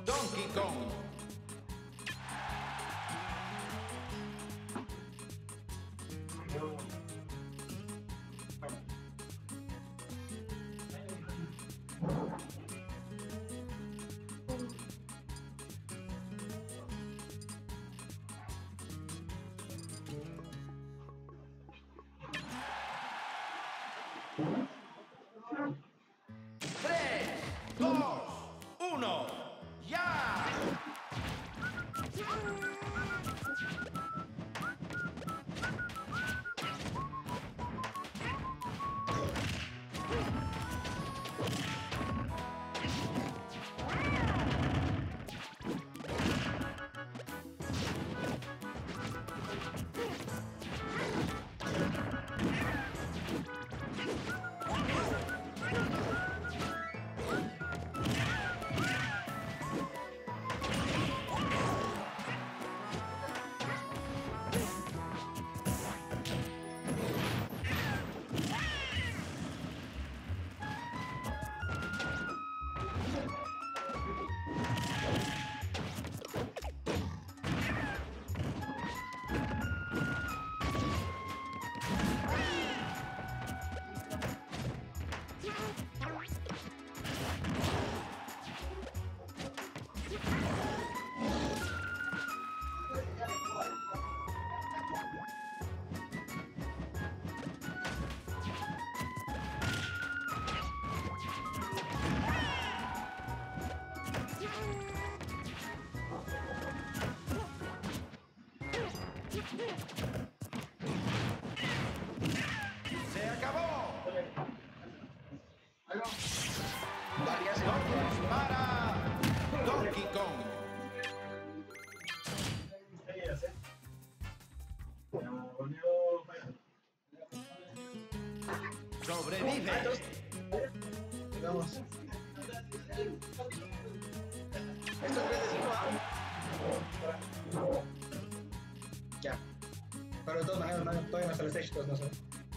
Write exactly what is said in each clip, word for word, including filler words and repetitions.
Donkey Kong. Tres, dos, uno, ya. Se acabó. Varias para Donkey Kong. Sobrevive. Vamos. Esto es tres de cinco. Ya. Pero de todas maneras, no, todavía no sale stage, pues no sé.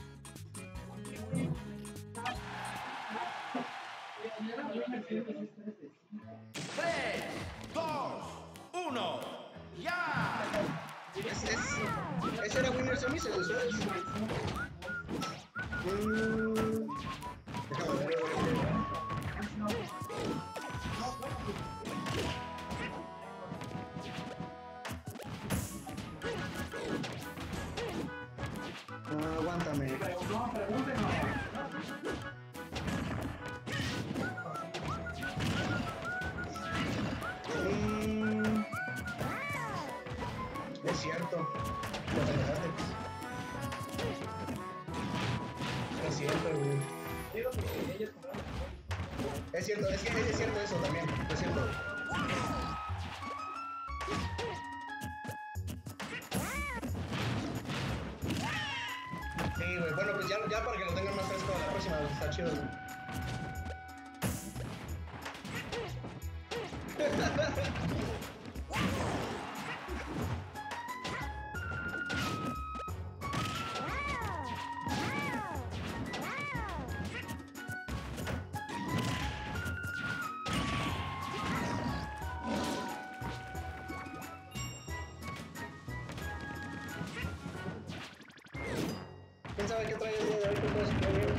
Tres, dos, uno, ya. Es, es, ¿ese era Winners o Misses? Mm, déjame ver. Ah, aguántame. Mm, es cierto. Lo pensaste. Es cierto, güey. Es cierto, es que es cierto eso también. Es cierto. Sí, güey. Bueno, pues ya, ya para que lo tengan más fresco la próxima, está chido, güey. ¿Quién sabe qué trae el día de hoy? ¿Qué puedes poner?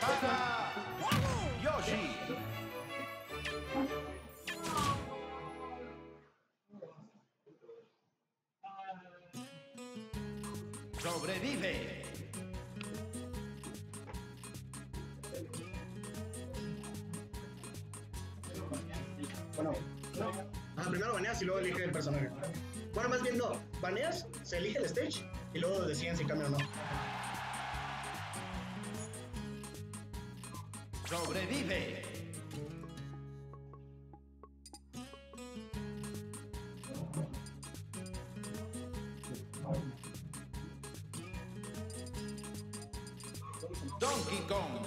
para Yoshi. Sobrevive. Bueno, ah, primero baneas y luego elige el personaje. Bueno, más bien no. Baneas, se elige el stage y luego deciden si cambia o no. Sobrevive. Donkey Kong.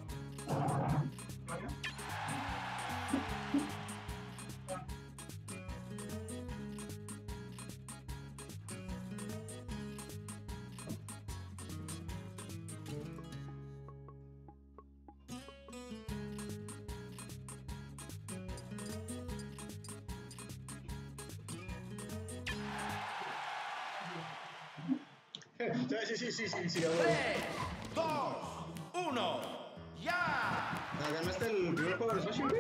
Sí, sí, sí, sí, sí, sí, ahora. tres, dos, uno, ya. Ah, ¿ganaste el primer juego de Smash, güey?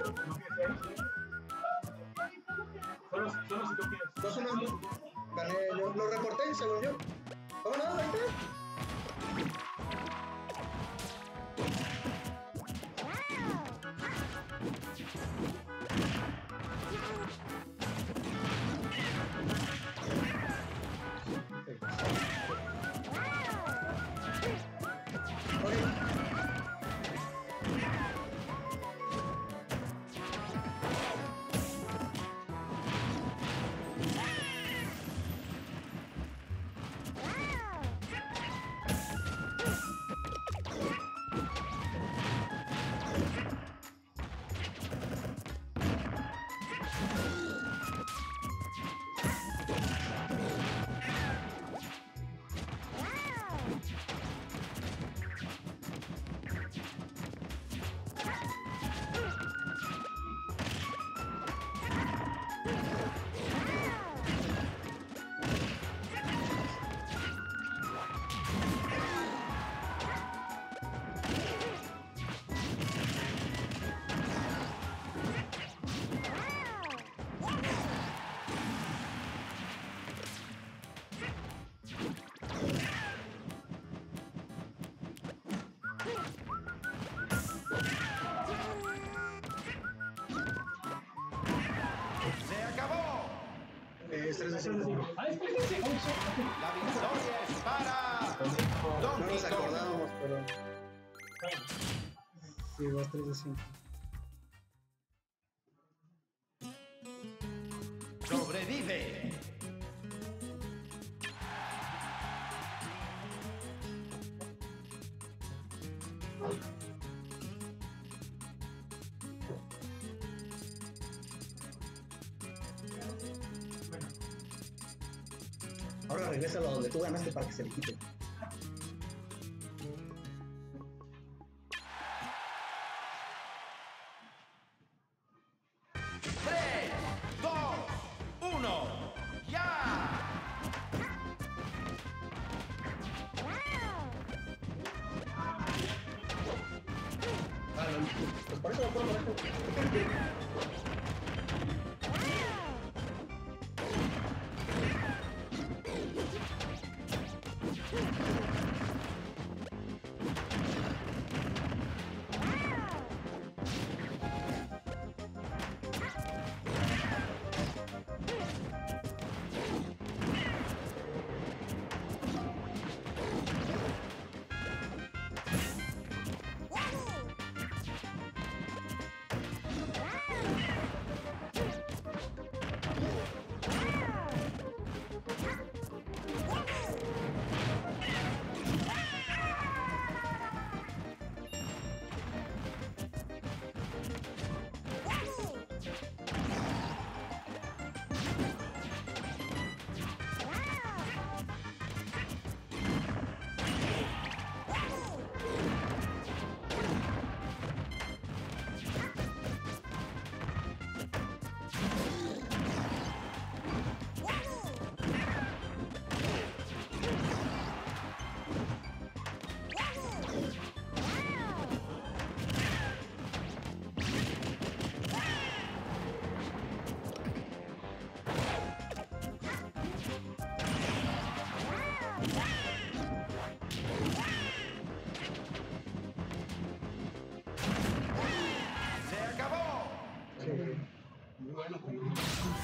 Solo, solo si tú quieres. dos uno. Gané yo. Lo reporté, según yo. ¿Cómo no? Ahí está. Se acabó. Es tres de cinco. Ah, es que sí. La victoria es para No Donkey nos Kong. acordábamos, pero. Sí, vas tres de cinco. Sobrevive. Ahora regresa a donde tú ganaste para que se le quite. tres, dos, uno, ya. Ah, no, pues por eso lo puedo poner.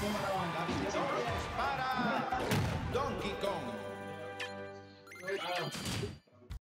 no mataba